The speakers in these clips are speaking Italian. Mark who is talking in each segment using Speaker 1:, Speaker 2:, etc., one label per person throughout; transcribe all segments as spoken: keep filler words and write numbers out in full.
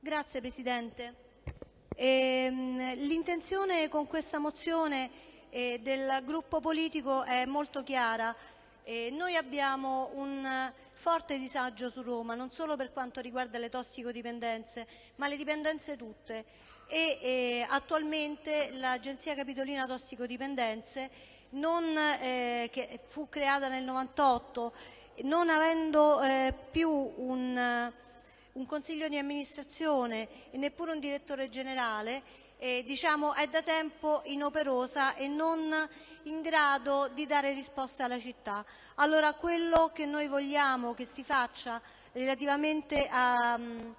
Speaker 1: Grazie Presidente. Ehm, l'intenzione con questa mozione eh, del gruppo politico è molto chiara. Eh, noi abbiamo un forte disagio su Roma, non solo per quanto riguarda le tossicodipendenze, ma le dipendenze tutte. E eh, attualmente l'Agenzia Capitolina Tossicodipendenze, non, eh, che fu creata nel novantotto, non avendo eh, più un un consiglio di amministrazione e neppure un direttore generale, eh, diciamo, è da tempo inoperosa e non in grado di dare risposte alla città. Allora quello che noi vogliamo che si faccia relativamente a,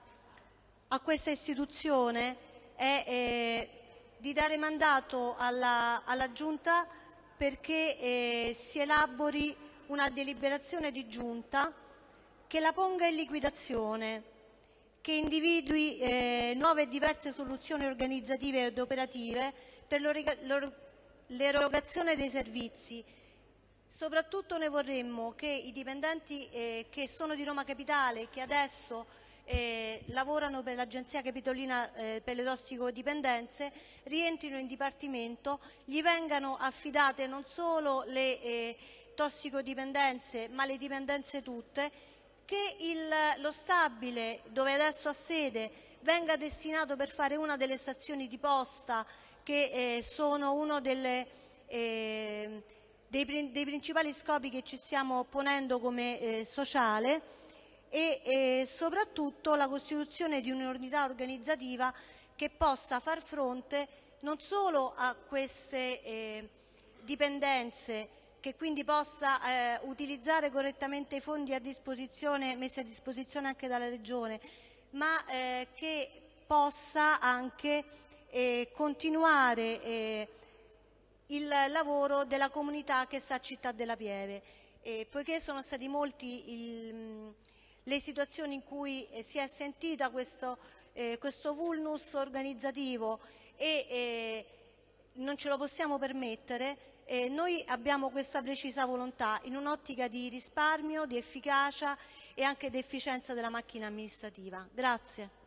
Speaker 1: a questa istituzione è eh, di dare mandato alla, alla Giunta perché eh, si elabori una deliberazione di Giunta che la ponga in liquidazione, che individui eh, nuove e diverse soluzioni organizzative ed operative per l'erogazione dei servizi. Soprattutto noi vorremmo che i dipendenti eh, che sono di Roma Capitale, che adesso eh, lavorano per l'Agenzia Capitolina eh, per le tossicodipendenze, rientrino in dipartimento, gli vengano affidate non solo le eh, tossicodipendenze ma le dipendenze tutte, che il, lo stabile dove adesso ha sede venga destinato per fare una delle stazioni di posta che eh, sono uno delle, eh, dei, dei principali scopi che ci stiamo ponendo come eh, sociale e eh, soprattutto la costituzione di un'unità organizzativa che possa far fronte non solo a queste eh, dipendenze, che quindi possa eh, utilizzare correttamente i fondi a disposizione, messi a disposizione anche dalla Regione, ma eh, che possa anche eh, continuare eh, il lavoro della comunità che sta a Città della Pieve. E poiché sono stati molti il, le situazioni in cui eh, si è sentita questo, eh, questo vulnus organizzativo e eh, non ce lo possiamo permettere, Eh, noi abbiamo questa precisa volontà in un'ottica di risparmio, di efficacia e anche di efficienza della macchina amministrativa. Grazie.